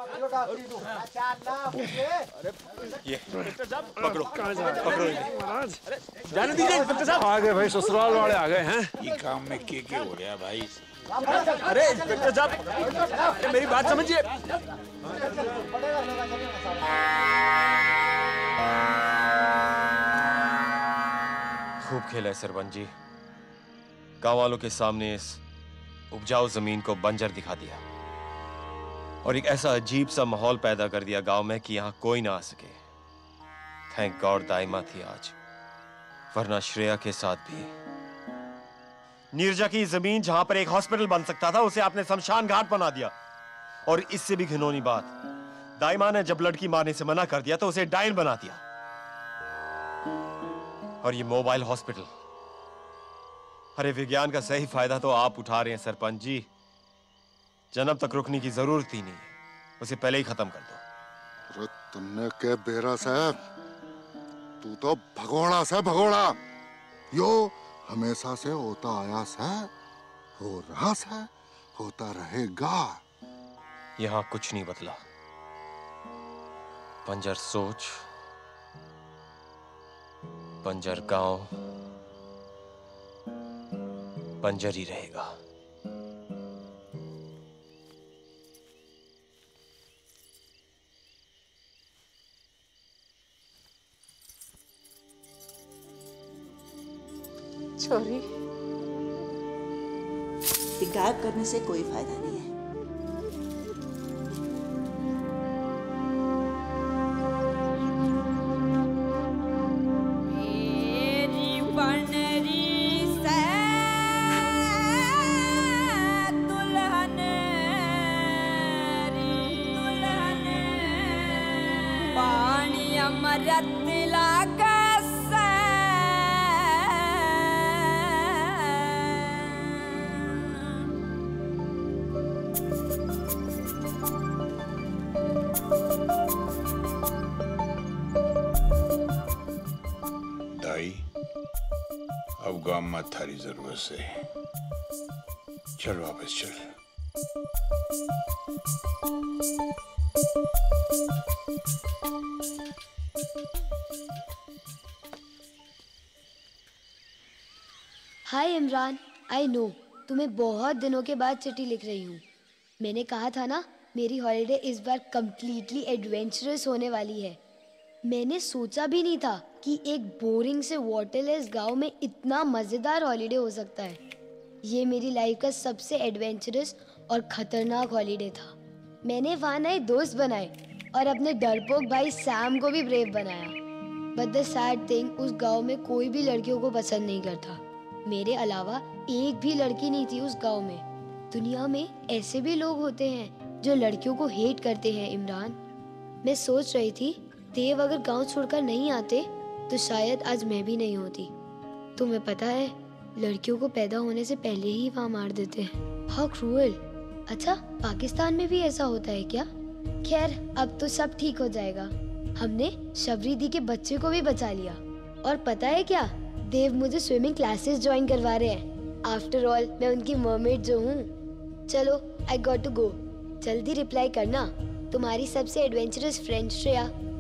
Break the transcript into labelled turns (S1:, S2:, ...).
S1: ये पकड़ो पकड़ो
S2: महाराज जाने दीजिए इंस्पेक्टर साहब। आ गए भाई, ससुराल वाले आ गए हैं।
S3: ये काम में के हो गया भाई।
S2: अरे इंस्पेक्टर साहब मेरी बात समझिए।
S1: खूब खेला है सरपंच जी। गांव वालों के सामने इस उपजाऊ जमीन को बंजर दिखा दिया और एक ऐसा अजीब सा माहौल पैदा कर दिया गांव में कि यहां कोई ना आ सके। थैंक गॉड दाइमा थी आज, वरना श्रेया के साथ भी। नीरजा की जमीन जहां पर एक हॉस्पिटल बन सकता था उसे आपने शमशान घाट बना दिया। और इससे भी घिनौनी बात, दाइमा ने जब लड़की मारने से मना कर दिया तो उसे डायन बना दिया। और ये मोबाइल हॉस्पिटल, अरे विज्ञान का सही फायदा तो आप उठा रहे हैं सरपंच जी। जन्म तक रुकने की जरूरत ही नहीं है, उसे पहले ही खत्म कर दो।
S4: अरे तुमने क्या बेरा साहब, तू तो भगोड़ा से भगोड़ा यो हमेशा से होता आया से, हो रहा से, होता रहेगा।
S1: यहां कुछ नहीं बदला। बंजर सोच, बंजर गांव बंजर ही रहेगा।
S5: सॉरी।
S6: गायब करने से कोई फायदा नहीं है।
S3: अब गांव में थारी जरूरत से, चल वापस चल।
S7: हाय इमरान, आई नो तुम्हें बहुत दिनों के बाद चिट्ठी लिख रही हूँ। मैंने कहा था ना, मेरी हॉलिडे इस बार कंप्लीटली एडवेंचरस होने वाली है। मैंने सोचा भी नहीं था कि एक बोरिंग से वाटरलेस गांव में इतना मज़ेदार हॉलिडे हो सकता है। ये मेरी लाइफ का सबसे एडवेंचरस और ख़तरनाक हॉलिडे था। मैंने वहाँ नए दोस्त बनाए और अपने डरपोक भाई सैम को भी ब्रेव बनाया। बट द सैड थिंग, उस गांव में कोई भी लड़कियों को पसंद नहीं करता। मेरे अलावा एक भी लड़की नहीं थी उस गांव में। दुनिया में ऐसे भी लोग होते हैं जो लड़कियों को हेट करते हैं इमरान। मैं सोच रही थी देव अगर गांव छोड़कर नहीं आते तो शायद आज मैं भी नहीं होती। तुम्हें पता है, लड़कियों को पैदा होने से पहले ही वहाँ मार देते हैं। How cruel. अच्छा, पाकिस्तान में भी ऐसा होता है क्या? खैर, अब तो सब ठीक हो जाएगा। हमने शबरी दी के बच्चे को भी बचा लिया। और पता है क्या, देव मुझे स्विमिंग क्लासेस ज्वाइन करवा रहे हैं। आफ्टर ऑल मैं उनकी मरमेड जो हूँ। चलो, आई गॉट टू गो। जल्दी रिप्लाई करना। तुम्हारी सबसे एडवेंचरस फ्रेंड श्रेया।